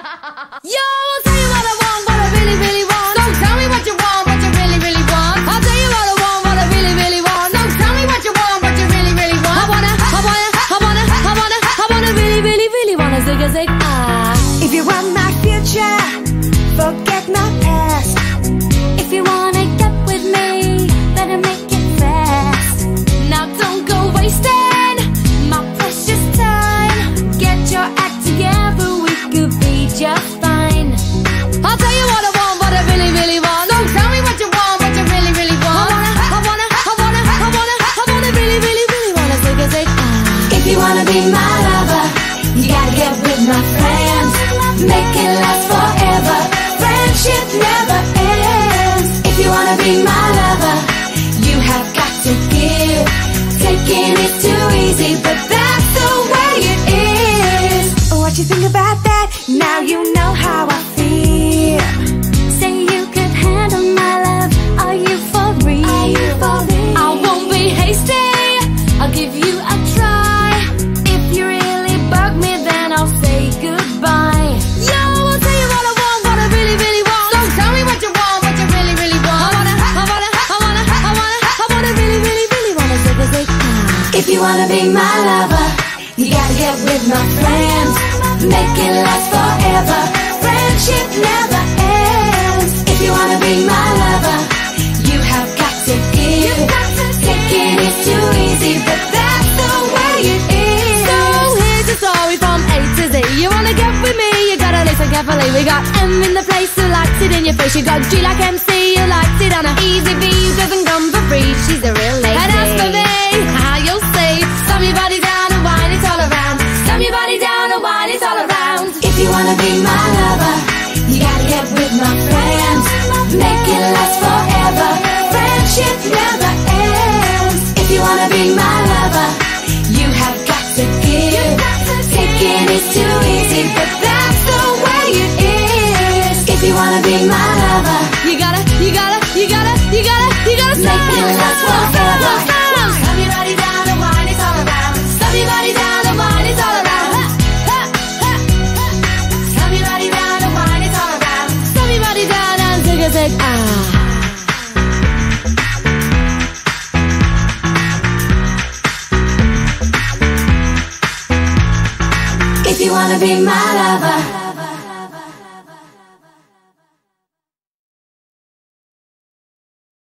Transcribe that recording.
Yo, I'll tell you what I want, what I really, really want. So tell me what you want, what you really, really want. I'll tell you what I want, what I really, really want. So tell me what you want, what you really, really want. I wanna really, really, really wanna zig a zig ah. If you want my future, forget my past. If you wanna get with me, better make it fast. Now don't go wasting my precious time. Get your act together, we could be just fine. I'll tell you what I want, what I really, really want. So tell me what you want, what you really, really want. I wanna really, really, really wanna zig a zig ah. If you wanna be my lover, you gotta get with my friends. Make it last forever. Friendship never ends. If you wanna be my lover, you have got to give. Taking is too easy, but that's the way it is. What you think about that? Now you know how I feel. Say you could handle my love. Are you for real? Are you for real? I won't be hasty, I'll give you a try. If you really bug me, then I'll say goodbye. Yo, I'll tell you what I want, what I really, really want. So tell me what you want, what you really, really want. I wanna really, really, really wanna zig a zig ah. If you wanna be my lover, you gotta get with my friends. Make it last forever. Friendship never ends. If you wanna be my lover, you have got to give. Taking is too easy, but that's the way it is. So here's your story from A to Z. You wanna get with me, you gotta listen carefully. We got M in the place who likes it in your face. You got G like MC who likes it on a easy V who doesn't come for free. She's a real lady. And as for me, how you'll see, slam your body down and wine it all around. Slam your body down and wine it all around. If you wanna be my lover, you gotta get with my friends. Make it last forever. Friendship never ends. If you wanna be my lover, you have got to give. Taking is too easy, but that's the way it is. If you wanna be my lover, You gotta make it last forever. Slam your body down and wine it all around. Slam your body down and wine it all around. Slam your body down and wine it all around. Slam your body down and zig a zig ah. If you wanna be my lover,